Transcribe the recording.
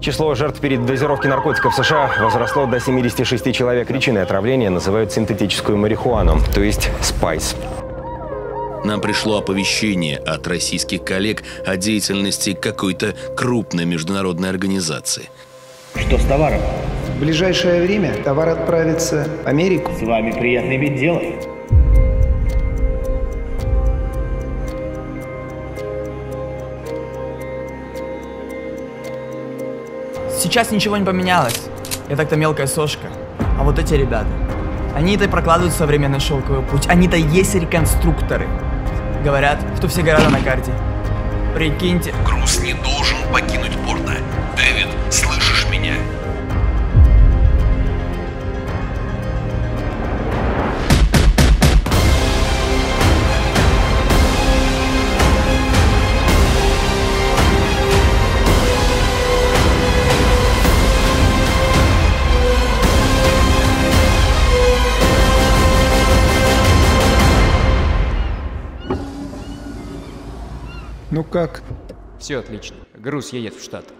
Число жертв передозировки наркотиков в США возросло до 76 человек. Причиной отравления называют синтетическую марихуану, то есть спайс. Нам пришло оповещение от российских коллег о деятельности какой-то крупной международной организации. Что с товаром? В ближайшее время товар отправится в Америку. С вами приятно иметь дело. Сейчас ничего не поменялось. Я так-то мелкая сошка. А вот эти ребята, они-то и прокладывают современный шелковый путь. Они-то и есть реконструкторы. Говорят, что все города на карте. Прикиньте. Груз не должен покинуть порта. Дэвид, слышишь меня? Ну как? Все отлично. Груз едет в Штаты.